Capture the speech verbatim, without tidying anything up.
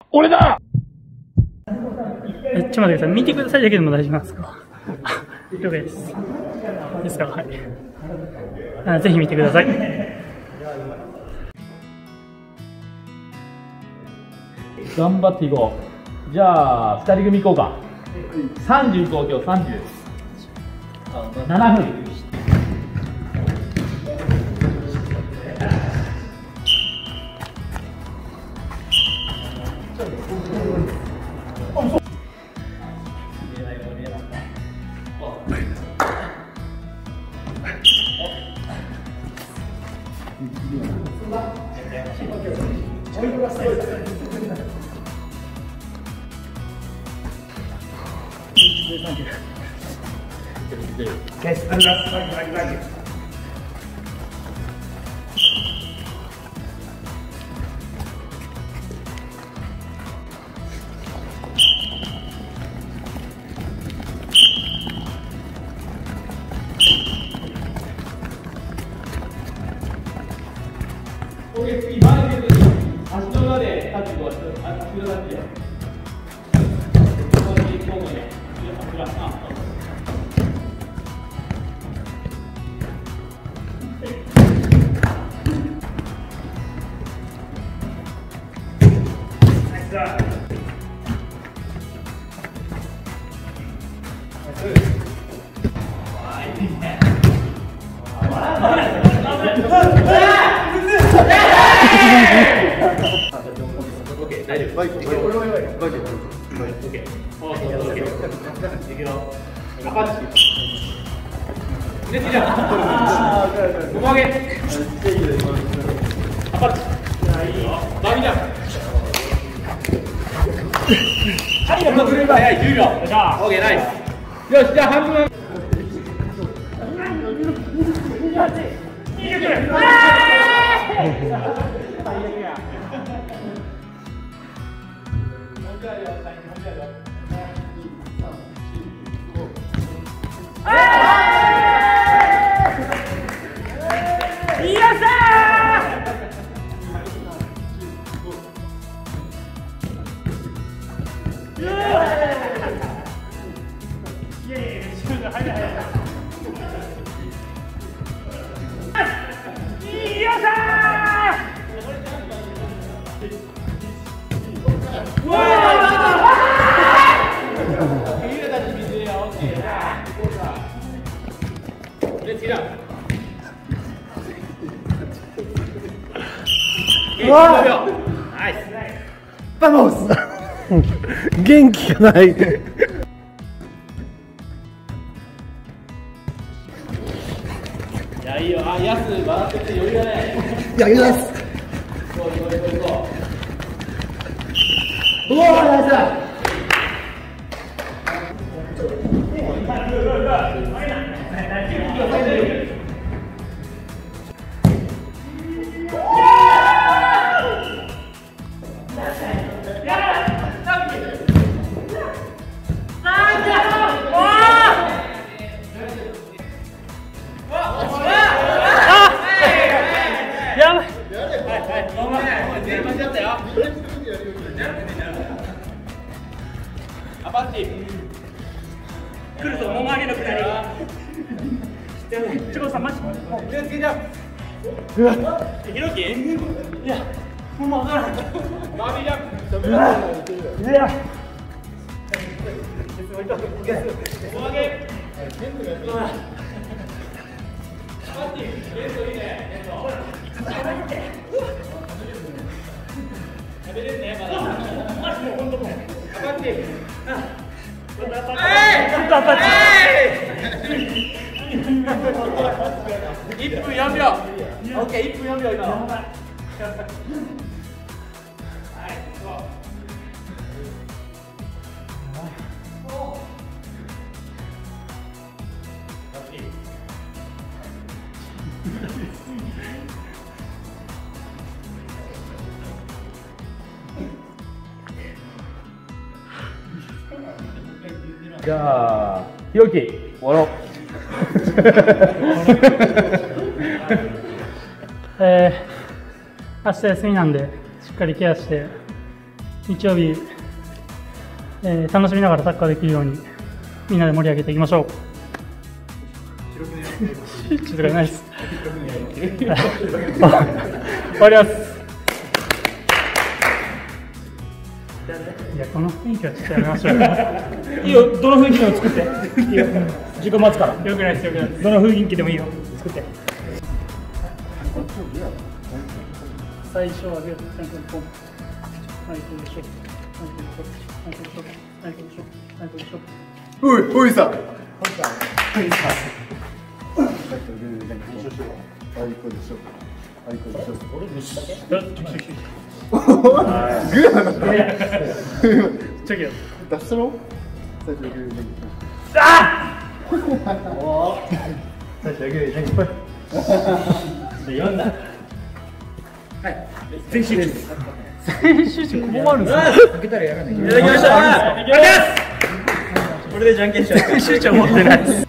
俺だ。 え、ちょっと待ってください。見てくださいだけでも大丈夫なんですか？了解です。ですから、はい。あ、ぜひ見てください。 頑張っていこう。じゃあふたり組行こうか。さんじゅういこう。今日さんじゅうななふん。次、前に出て、足の裏でタッチを、足のタッチよ。ここに、ここに、裏、あ、ナイスだ。いいね。大丈夫。バイク。バイク。バイク。バイク。オッケー。オッケー。オッケー。いくよ。アパッチ。で、次じゃん。もも上げ。アパッチ。バービーじゃん。はい、もう振れば早い。じゅうびょう。よっしゃ。オッケー、ナイス。よし、じゃあ半分。 バモス元気がない。いや、いいよ。あ、ヤス笑ってて余裕がない。 やります。 行こう行こう行こう行こう。 うわー、ナイスだ。 アパッチ来るぞ、もも上げのくだり。チョコさんマジ手つけちゃう。ヒロキいや、もう分からない。バービージャンプ。いやもも上げ。アパッチレントいいね。食べれるね、まだ。マジもう本当もう。アパッチ。またアパッチ。ちょっとアパッチ。いっぷんよんびょう。オッケー、いっぷんよんびょう今の。はい、そう。 じゃあ、ひろき、終わろう。 えー、明日休みなんで、しっかりケアして、 日曜日、えー、楽しみながらサッカーできるようにみんなで盛り上げていきましょう。静かにないです。終わります。いや、この雰囲気はちょっとやめましょう。いいよ、どの雰囲気でも作って。いいよ、時間待つから。よくないです、よくないです。どの雰囲気でもいいよ、作って。最初はグー、最初にポン。はい、これでしょ。はい、これでしょ。はい、これでしょ。はい、これでしょ。はい、これでしょ。 おい、おいさ。 はい、これでしょ。はい、これでしょ。俺、めっちゃだけ。グーなの。チョキよ。出したろ。最初グーで。ああ。最初グーで。ぽい。読んだ。はい。全集中。全集中、ここもあるんですか。開けたらやらない。いただきました。いただきます。これでじゃんけんしよう。全集中持ってないです。